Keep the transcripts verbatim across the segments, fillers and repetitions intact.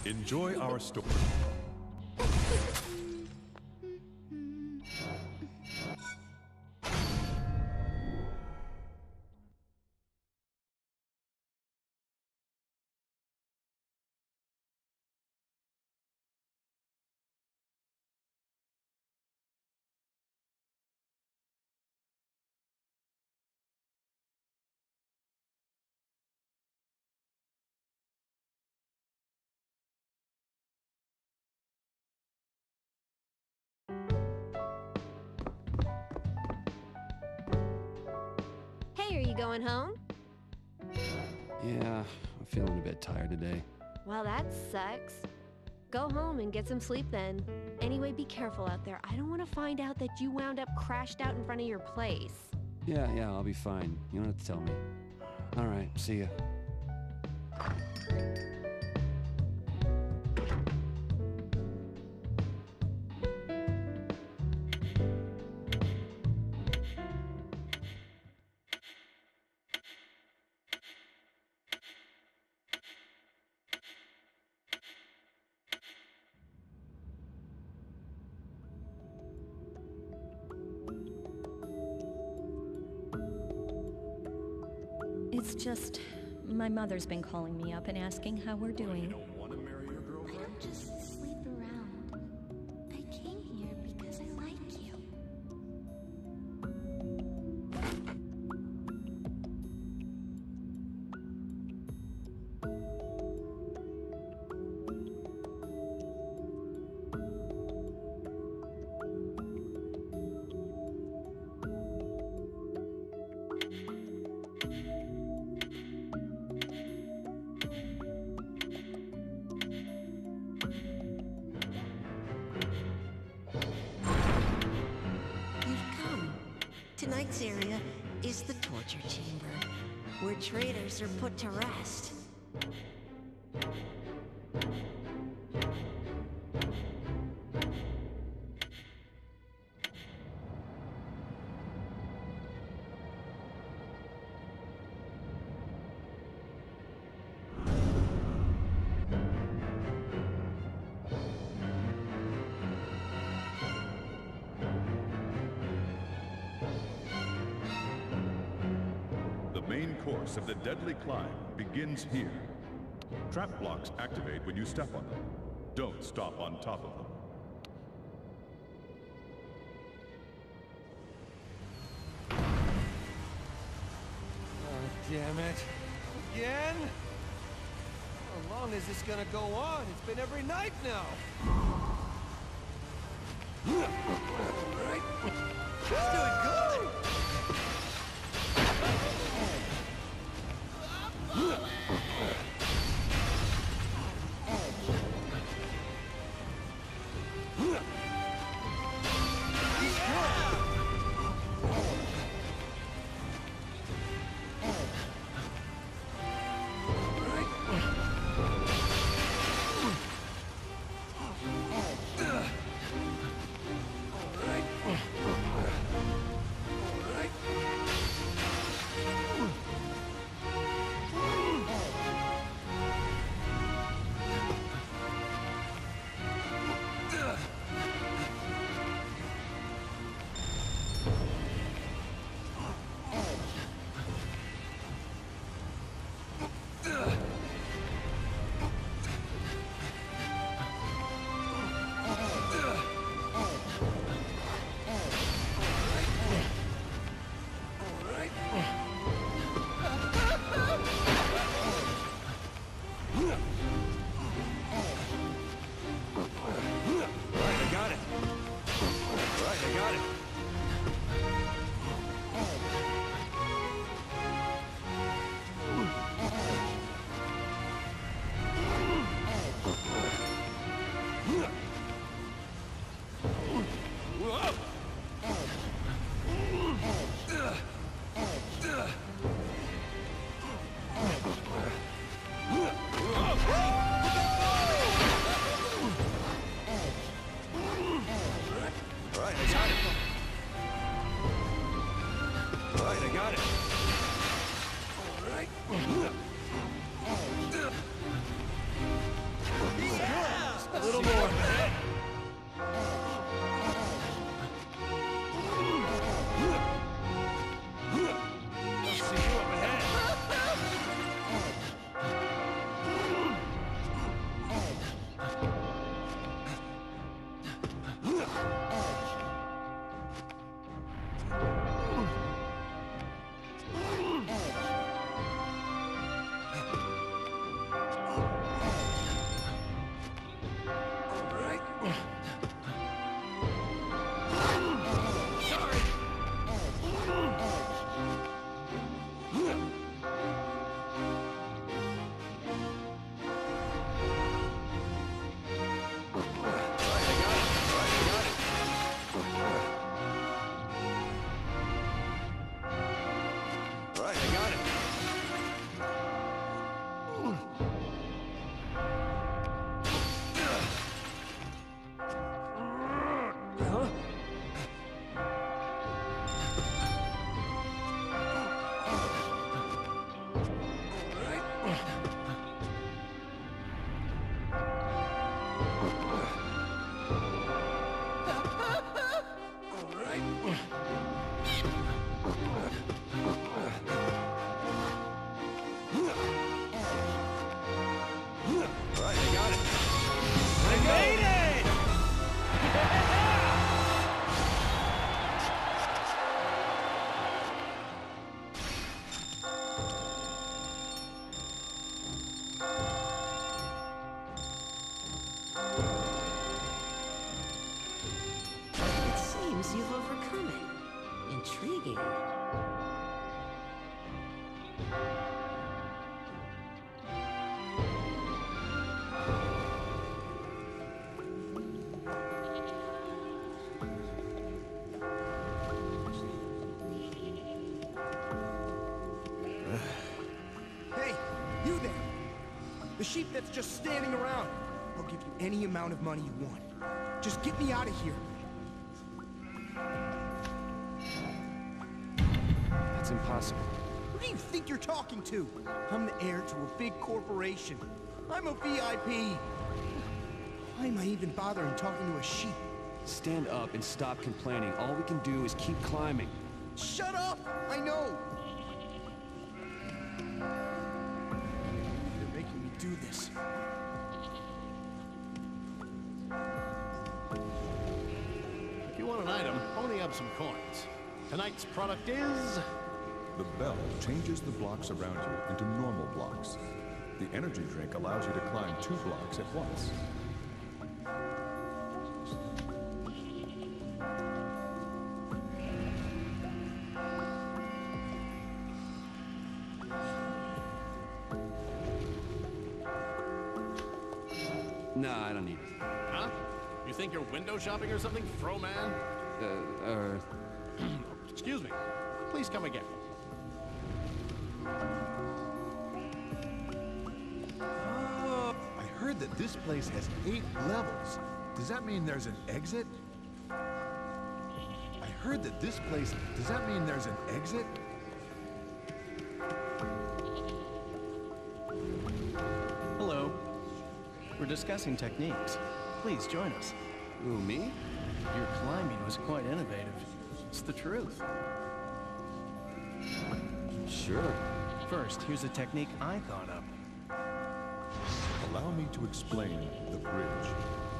Enjoy our story. Hey, are you going home? Yeah, I'm feeling a bit tired today. Well, that sucks. Go home and get some sleep then. Anyway, be careful out there. I don't want to find out that you wound up crashed out in front of your place. Yeah, yeah, I'll be fine. You don't have to tell me. All right, see ya. It's just, my mother's been calling me up and asking how we're doing. Want to marry your girlfriend? I don't just sleep around. I came here because I like you. Tonight's area is the torture chamber, where traitors are put to rest. The main course of the deadly climb begins here. Trap blocks activate when you step on them. Don't stop on top of them. Oh, damn it. Again? How long is this gonna go on? It's been every night now. She's doing good! It seems you've overcome it. Intriguing. Hey, you there! The sheep that's just standing around. I'll give you any amount of money you want. Just get me out of here. That's impossible. Who do you think you're talking to? I'm the heir to a big corporation. I'm a V I P. Why am I even bothering talking to a sheep? Stand up and stop complaining. All we can do is keep climbing. Shut up! I know! They're making me do this. If you want an item, pony up some coins. Tonight's product is... The bell changes the blocks around you into normal blocks. The energy drink allows you to climb two blocks at once. Nah, I don't need it. Huh? You think you're window shopping or something, Fro-Man? Uh, uh... Excuse me. Please come again. I heard that this place has eight levels. Does that mean there's an exit? I heard that this place... Does that mean there's an exit? Hello. We're discussing techniques. Please join us. Who, me? Your climbing was quite innovative. It's the truth. Sure. First, here's a technique I thought up. Allow me to explain the bridge.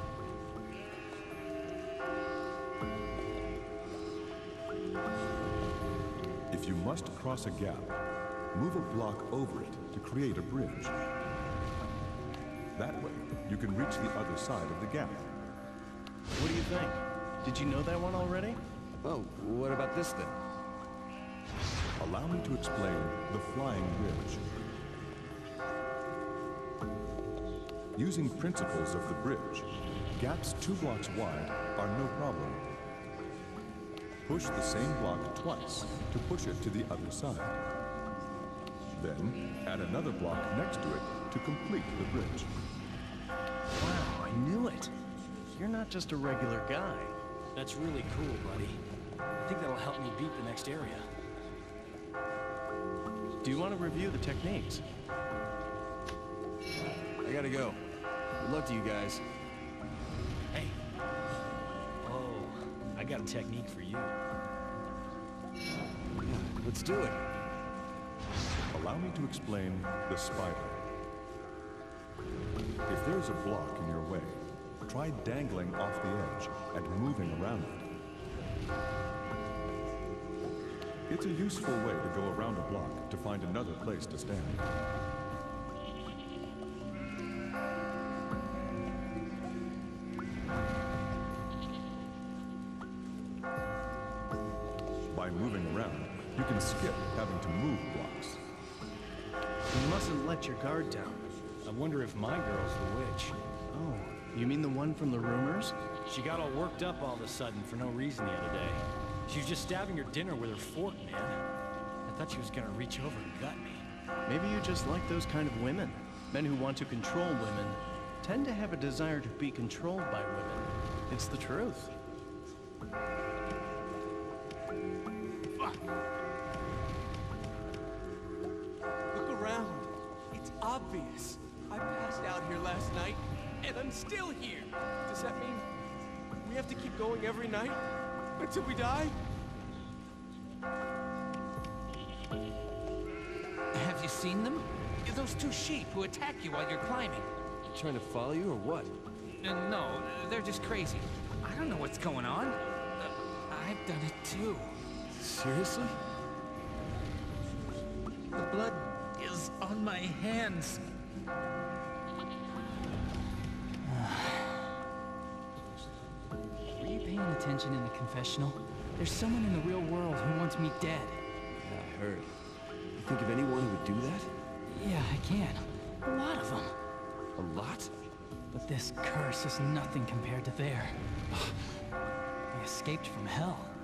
If you must cross a gap, move a block over it to create a bridge. That way, you can reach the other side of the gap. What do you think? Did you know that one already? Oh, what about this then? Allow me to explain the flying bridge. Using principles of the bridge, gaps two blocks wide are no problem. Push the same block twice to push it to the other side. Then, add another block next to it to complete the bridge. Wow, I knew it. You're not just a regular guy. That's really cool, buddy. I think that'll help me beat the next area. Do you want to review the techniques? I gotta go. Good luck to you guys. Hey. Oh, I got a technique for you. Yeah, let's do it. Allow me to explain the spider. If there's a block in your way, try dangling off the edge and moving around it. It's a useful way to go around a block to find another place to stand. By moving around, you can skip having to move blocks. You mustn't let your guard down. I wonder if my girl's the witch. Oh, you mean the one from the rumors? She got all worked up all of a sudden for no reason the other day. She was just stabbing her dinner with her fork, man. I thought she was gonna reach over and gut me. Maybe you just like those kind of women. Men who want to control women tend to have a desire to be controlled by women. It's the truth. Look around. It's obvious. I passed out here last night, and I'm still here. Does that mean we have to keep going every night? Until we die? Have you seen them? Those two sheep who attack you while you're climbing. Trying to follow you or what? Uh, no, they're just crazy. I don't know what's going on. Uh, I've done it too. Seriously? The blood is on my hands. Were you paying attention in the confessional? There's someone in the real world who wants me dead. Yeah, I heard. You think of anyone who would do that? Yeah, I can. A lot of them. A lot? But this curse is nothing compared to their... I escaped from hell.